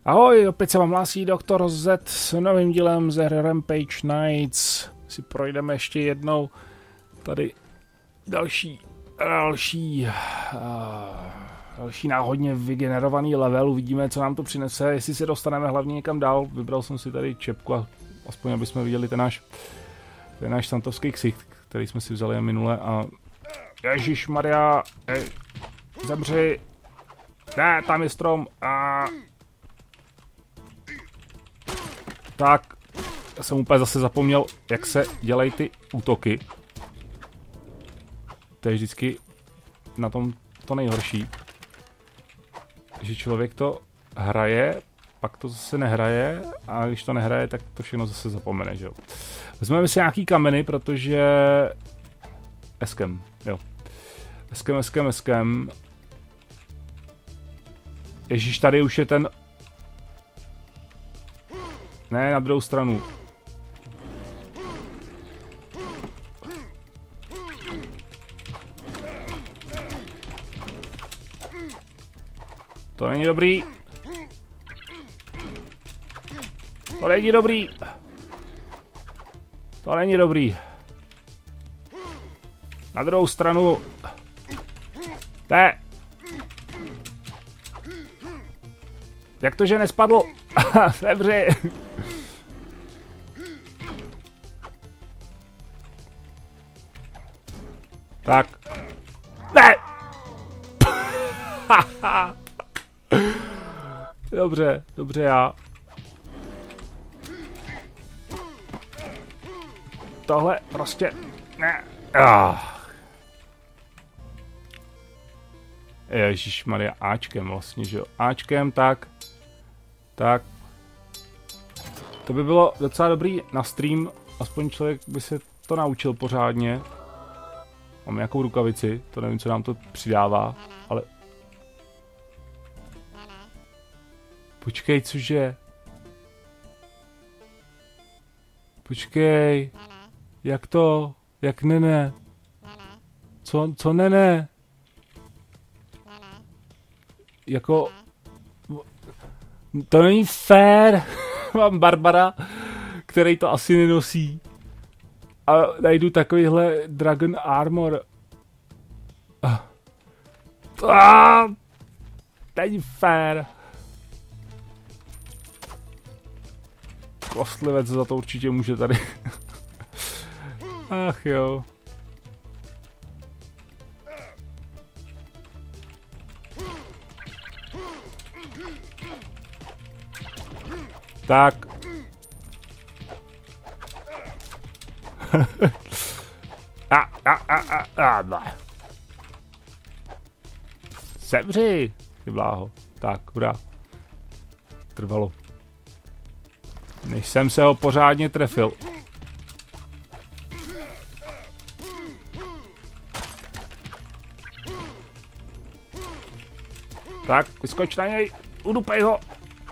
Ahoj, opět se vám hlásí Doktor Z s novým dílem ze hry Rampage Knights. Si projdeme ještě jednou tady další náhodně vygenerovaný level. Uvidíme, co nám to přinese, jestli se dostaneme hlavně někam dál. Vybral jsem si tady čepku, a aspoň aby jsme viděli ten náš santovský ksicht, který jsme si vzali minule a... Ježišmarja, zemři. Ne, tam je strom a... Tak, já jsem úplně zase zapomněl, jak se dělají ty útoky. To je vždycky na tom to nejhorší. Že člověk to hraje, pak to zase nehraje a když to nehraje, tak to všechno zase zapomene, že jo. Vezmeme si nějaký kameny, protože... Eskem, jo. Eskem. Ježíš, tady už je ten... Ne, na druhou stranu. To není dobrý. To není dobrý. To není dobrý. Na druhou stranu. Ne. Jak to, že nespadlo? Dobře. Tak. Ne! Dobře já. Tohle prostě... Ne. Ježišmarja, Ačkem vlastně, že jo. Ačkem, tak. To by bylo docela dobrý na stream, aspoň člověk by se to naučil pořádně. Mám nějakou rukavici, to nevím, co nám to přidává, ale... Počkej, cože? Počkej. Jak to? Jak ne? Co ne? Jako... To není fér. Mám Barbara, který to asi nenosí. A najdu takovýhle Dragon Armor. Není fér. Kostlivec za to určitě může tady. Ach jo. Tak. Zemři, ty bláho. Tak, hurá. Trvalo. Než jsem se ho pořádně trefil. Tak, vyskoč na něj, udupej ho.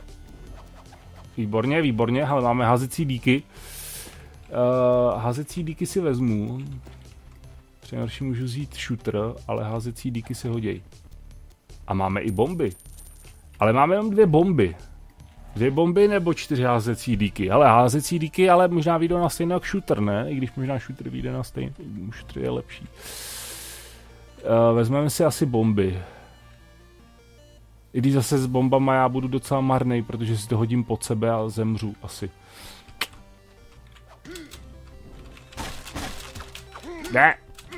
Výborně, ale máme hazecí díky. Hazecí díky si vezmu. Přinejmenším můžu vzít shooter, ale hazecí díky si hoděj. A máme i bomby. Ale máme jenom 2 bomby. 2 bomby nebo 4 házecí díky. Ale házecí díky, ale možná vyjdou na stejný jak shooter, ne? I když možná shooter vyjde na stejný, shooter je lepší. Vezmeme si asi bomby. I když zase s bombama já budu docela marnej, protože si to hodím pod sebe a zemřu asi. Ne!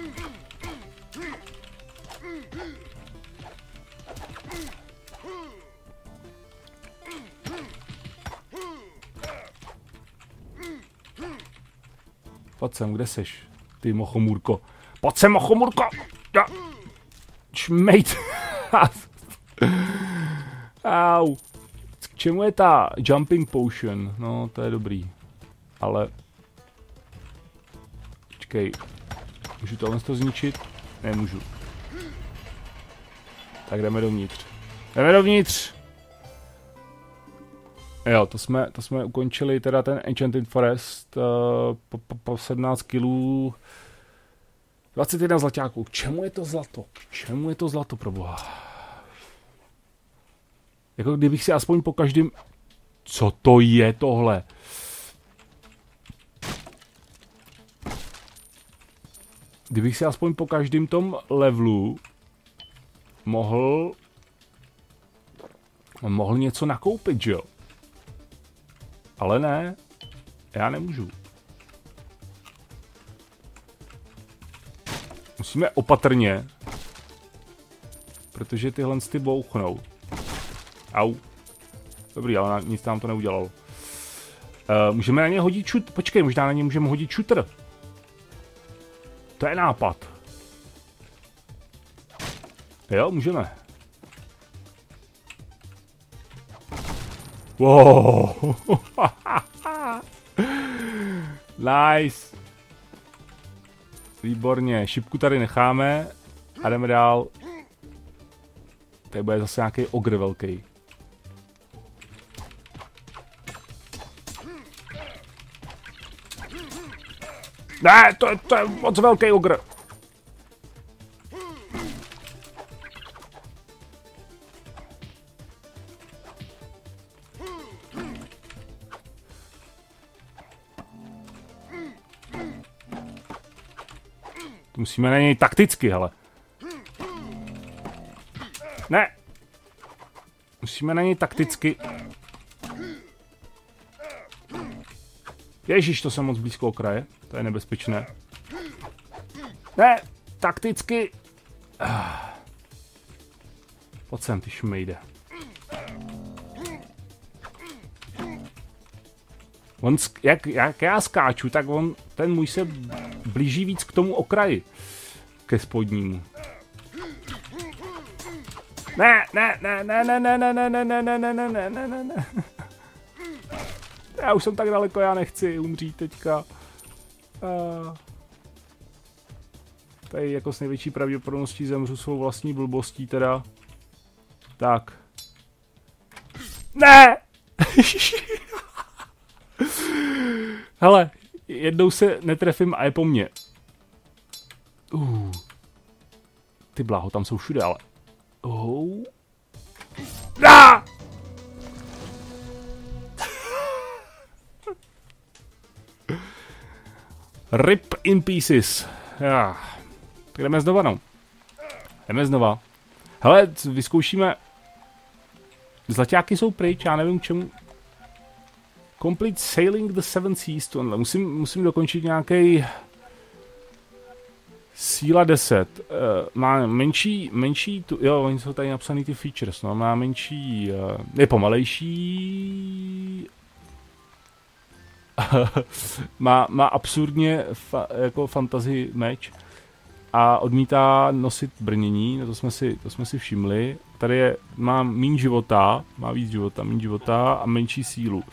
Pojď sem, kde seš? Ty mochomůrko. Pojď sem, mochomůrko! Ja. Šmejt! Au. K čemu je ta jumping potion? No, to je dobrý. Ale... Počkej. Můžu tohle zničit? Nemůžu. Tak jdeme dovnitř. Jo, to jsme ukončili teda ten Enchanted Forest po 17 kilů. 21 zlaťáků. Čemu je to zlato? Proboha? Jako kdybych si aspoň po každém... Co to je tohle? Kdybych si aspoň po každém tom levelu mohl něco nakoupit, že jo? Ale ne, já nemůžu. Musíme opatrně, protože tyhle ty bouchnou. Au. Dobrý, ale nic nám to neudělalo. Můžeme na ně hodit šut... Počkej, možná na ně můžeme hodit šutr. To je nápad. Jo, můžeme. Wow. Nice. Výborně. Šipku tady necháme a jdeme dál. Tady bude zase nějaký ogr velký. Ne, to je moc velký ogr. Musíme na něj takticky, hele. Ne. Musíme na něj takticky. Ježíš, to jsem moc blízko okraje. To je nebezpečné. Ne, takticky. Pojď sem, ty šmejde. On, jak já skáču, tak ten můj se blíží víc k tomu okraji. Ke spodnímu. Ne. Já už jsem tak daleko, já nechci umřít teďka. Tady jako s největší pravděpodobností zemřu svou vlastní blbostí teda. Tak. Ne! Hele, jednou se netrefím a je po mně. Ty bláho, tam jsou všude, ale. Rip in pieces. Tak jdeme znova, no. Jdeme znova. Hele, vyzkoušíme. Zlaťáky jsou pryč, já nevím k čemu. Complete Sailing the Seven Seas, tohle. Musím dokončit nějaký síla 10. Má menší tu, jo, oni jsou tady napsaný ty features, no, má menší, je pomalejší, má absurdně jako fantasy meč a odmítá nosit brnění, no to jsme si všimli. Tady má méně života, má víc života, méně života a menší sílu.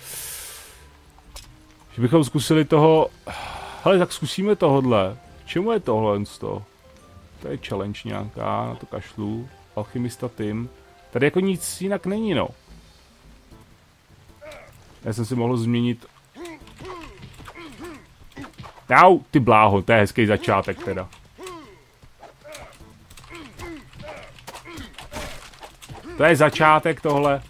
Že bychom zkusili toho... Hele, tak zkusíme tohodle. Čemu je tohle z toho? To je challenge nějaká, na to kašlu. Alchymista Tim. Tady jako nic jinak není, no. Já jsem si mohl změnit... Jau, ty bláho, to je hezký začátek teda. To je začátek tohle.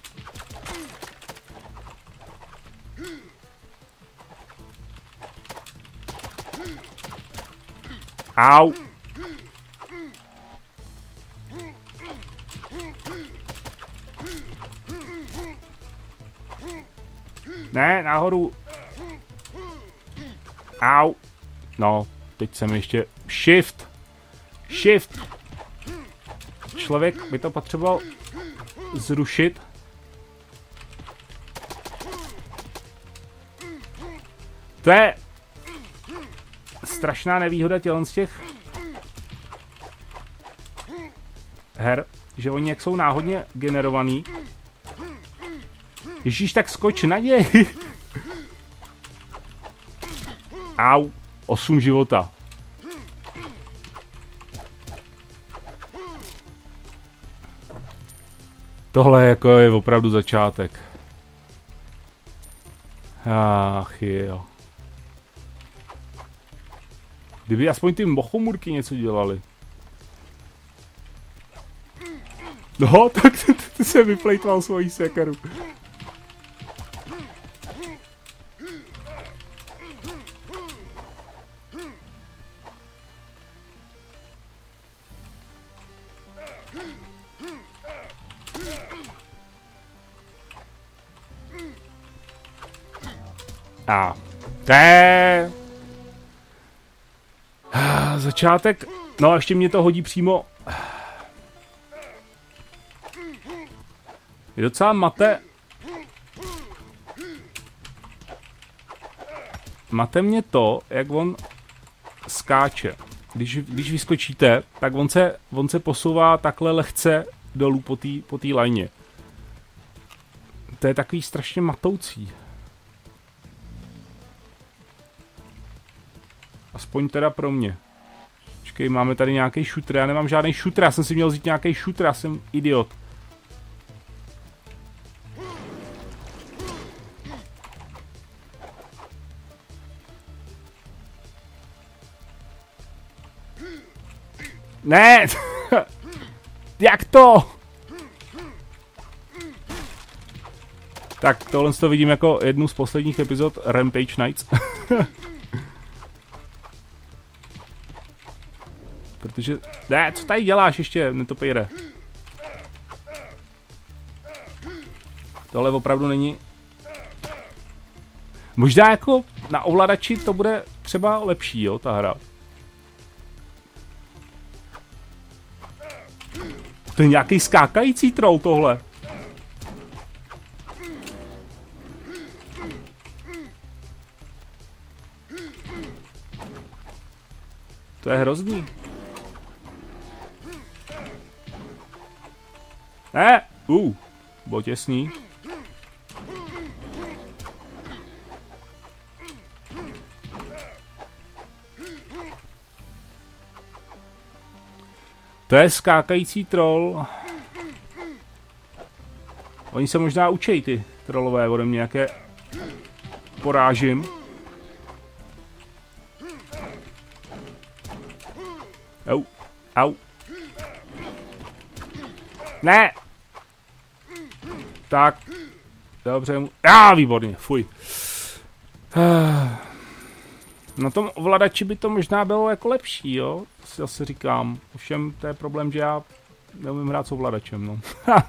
Au. Ne, nahoru. Au. No, teď jsem ještě... Shift. Shift. Člověk by to potřeboval zrušit. To je strašná nevýhoda z těch her, že oni jak jsou náhodně generovaný. Ježíš, tak skoč na něj. Au, 8 života. Tohle jako je opravdu začátek. Ach jo. Kdyby aspoň ty mochomurky něco dělali. No, tak Ty se vyplejtval svojí sekeru. A to je začátek. No a ještě mě to hodí přímo. Je docela mate mě to, jak on skáče. Když vyskočíte, tak on se posouvá takhle lehce dolů po té lajně. To je takový strašně matoucí. Aspoň teda pro mě. Počkej, máme tady nějaký šutr, já nemám žádný šutr, já jsem si měl vzít nějaký šutr, já jsem idiot. Ne! Jak to? Tak tohle to vidím jako jednu z posledních epizod Rampage Nights. Protože... Ne, co tady děláš ještě, netopejre? Tohle opravdu není... Možná jako na ovladači to bude třeba lepší, jo, ta hra. To je nějaký skákající troll tohle. To je hrozný. Bylo těsný. To je skákající troll. Oni se možná učej, ty trollové, ode mě, jaké porážím. Au. Ne! Tak. Dobře. Výborně, fuj. Na tom ovladači by to možná bylo jako lepší, jo? Si zase říkám. Ovšem, to je problém, že já neumím hrát s ovladačem, no.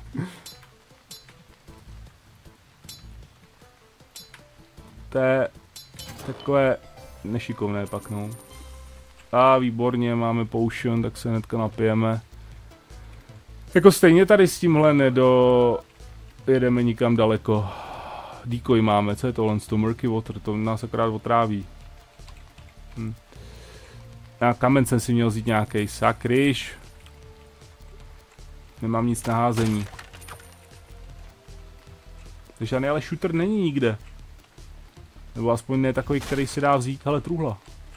To je takové nešikovné pak, no. Výborně, máme potion, tak se hnedka napijeme. Jako stejně tady s tímhle jedeme nikam daleko. Decoy máme, co je tohle? Murky water, to nás akorát otráví. A kamen jsem si měl vzít nějaký, sakryš. Nemám nic na házení. To žádný ale shooter není nikde. Nebo aspoň ne takový, který si dá vzít, ale truhla.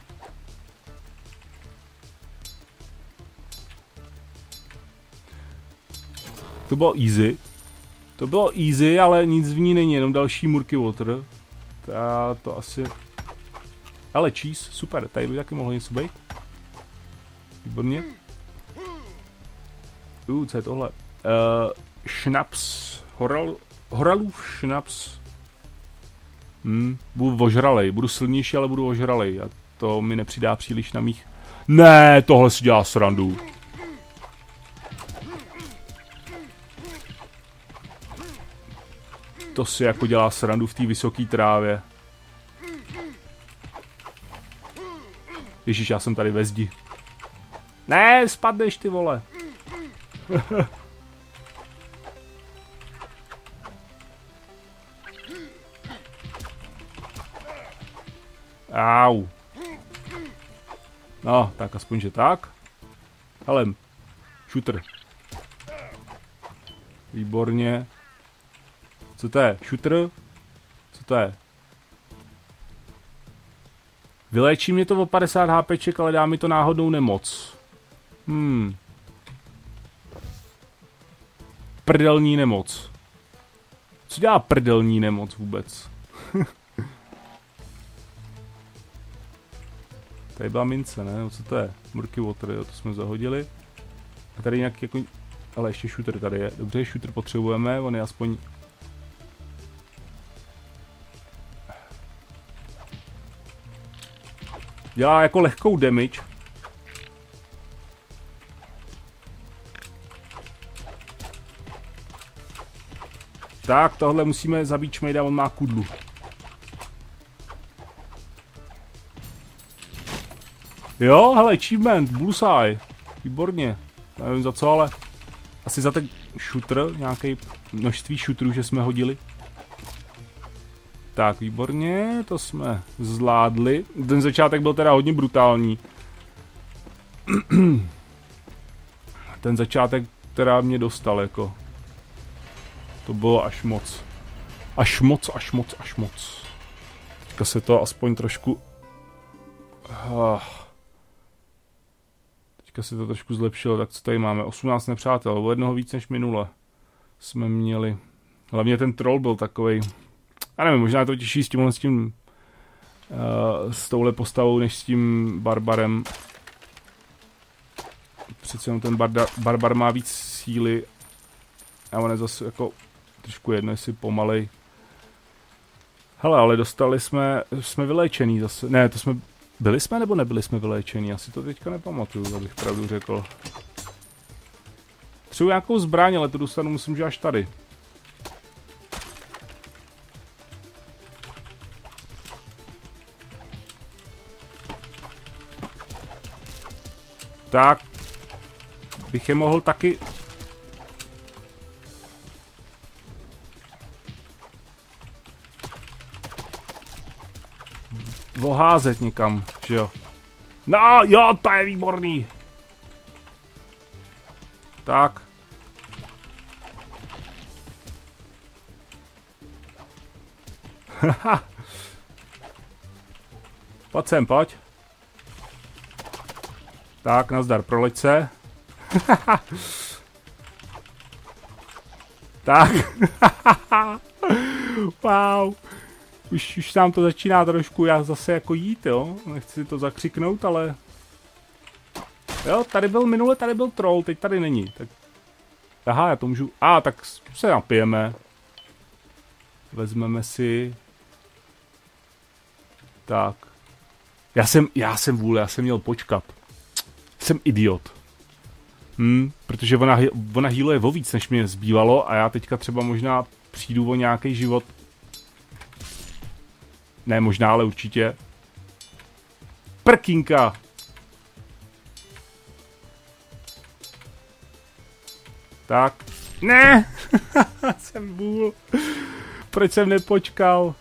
To bylo easy. To bylo easy, ale nic v ní není, jenom další murky water. To asi... Ale cheese, super, tady by taky mohlo něco být. Výborně. Co je tohle? Šnaps. Horalův šnaps. Budu ožralej, budu silnější, ale budu ožralej. A to mi nepřidá příliš na mých... Ne, tohle si dělá srandu. To si jako dělá srandu v té vysoké trávě. Ježíš, já jsem tady ve zdi. Ne, spadneš, ty vole. Au. No, tak aspoň, že tak. Hele, shooter. Výborně. Co to je? Shooter? Co to je? Vyléčí mě to o 50 HPček, ale dá mi to náhodnou nemoc. Prdelní nemoc. Co dělá prdelní nemoc vůbec? Tady byla mince, ne? Co to je? Murky water, jo, to jsme zahodili. A tady nějak jako... Ale ještě shooter tady je. Dobře, shooter potřebujeme, on je aspoň... Dělá jako lehkou damage. Tak, tohle musíme zabít šmejda, on má kudlu. Jo, hele, achievement, bullseye. Výborně. Nevím za co, ale asi za ten shooter, nějaké množství shooterů, že jsme hodili. Tak, výborně, to jsme zvládli. Ten začátek byl teda hodně brutální. Ten začátek teda mě dostal, jako. To bylo až moc. Až moc. Teďka se to aspoň trošku... Teďka se to trošku zlepšilo, tak co tady máme? 18 nepřátel, o jednoho víc než minule jsme měli. Hlavně ten troll byl takovej... Já nevím, možná je to těžší s tím s touhle postavou, než s tím barbarem. Přece jenom ten barbar má víc síly. A on je zase jako trošku jedno, jestli pomalej. Hele, ale dostali jsme vyléčený zase. Ne, to jsme... Byli jsme nebo nebyli jsme vyléčený? Asi to teďka nepamatuju, abych pravdu řekl. Třeba nějakou zbraň, ale to dostanu myslím, že až tady. Tak. Bych je mohl taky... voházet někam, že jo. No, jo, to je výborný. Tak. Haha. Pojď sem, pojď. Tak, nazdar, proleď se. Tak. Wow. Už nám to začíná trošku já zase jako jít, jo. Nechci si to zakřiknout, ale... Jo, tady byl minule, tady byl troll, teď tady není. Tak... Aha, já to můžu... Tak se napijeme. Vezmeme si... Tak. Já jsem měl počkat. Jsem idiot. Protože ona healuje o víc, než mě zbývalo a já teďka třeba možná přijdu o nějaký život. Ne možná, ale určitě. Prkinka! Tak. Ne! Jsem bůl. Proč jsem nepočkal?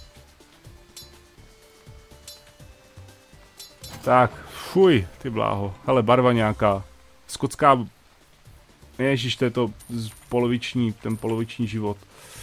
Tak, fuj, ty bláho. Hele, barva nějaká. Skotská... Ježiš, to je to ten poloviční život.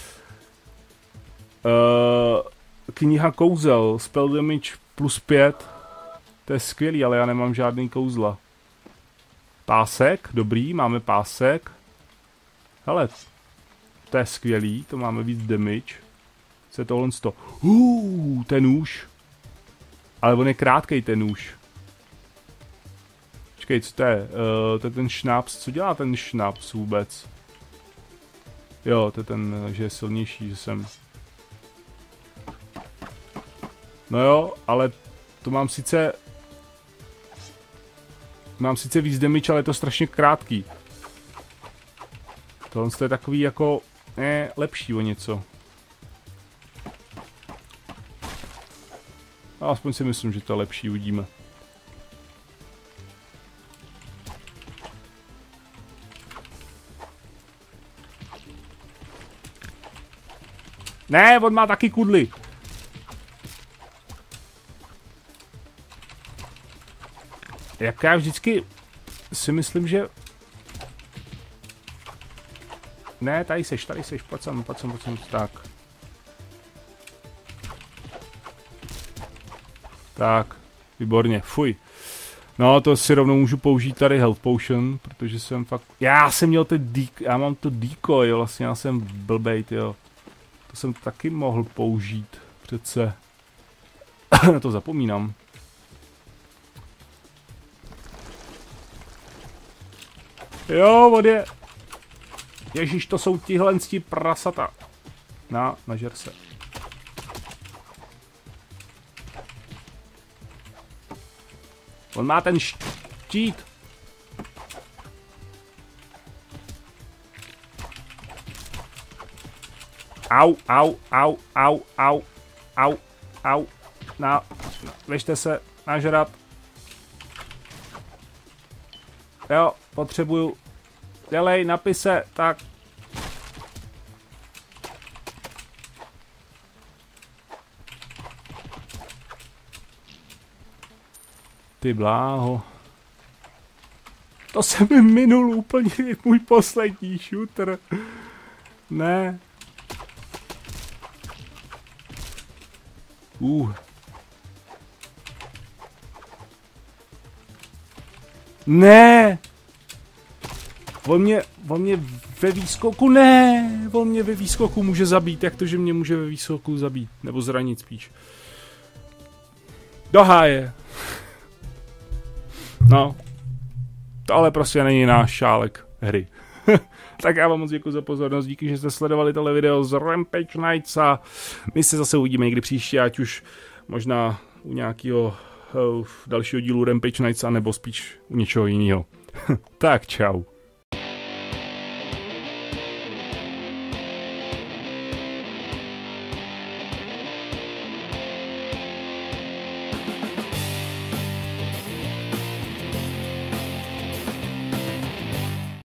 Kniha kouzel, spell damage +5. To je skvělý, ale já nemám žádný kouzla. Pásek, dobrý, máme pásek. Hele, to je skvělý, to máme víc damage. Co je tohle z toho? Ten nůž. Ale on je krátkej, ten nůž. Počkej, co to je? To je ten šnaps. Co dělá ten šnaps vůbec? Jo, to je ten, že je silnější, že jsem... No jo, ale to mám sice... Mám sice víc damage, ale je to strašně krátký. Tohle je takový jako... lepší o něco. No, aspoň si myslím, že to je lepší, uvidíme. Ne, on má taky kudly. Jak já vždycky si myslím, že... Ne, tady seš, pojď sem, tak. Tak, výborně, fuj. No, to si rovnou můžu použít tady health potion, protože jsem fakt... Já jsem měl já mám to decoy, vlastně já jsem blbejt, jo. To jsem taky mohl použít, přece. Na to zapomínám. Jo, on je... Ježíš, to jsou tihle prasata. Nažer se. On má ten štít. Au. Běžte se nažrat. Jo, potřebuju. Dělej, napij se, tak. Ty bláho. To se mi minul úplně můj poslední shooter. Ne. Ne. On mě ve výskoku, ne. On mě ve výskoku může zabít. Jak to, že mě může ve výskoku zabít? Nebo zranit spíš. Do háje. No. To ale prostě není náš šálek hry. Tak já vám moc děkuji za pozornost, díky, že jste sledovali tohle video z Rampage Knights a my se zase uvidíme někdy příště, ať už možná u nějakého dalšího dílu Rampage Knights, nebo spíš u něčeho jiného. Tak čau.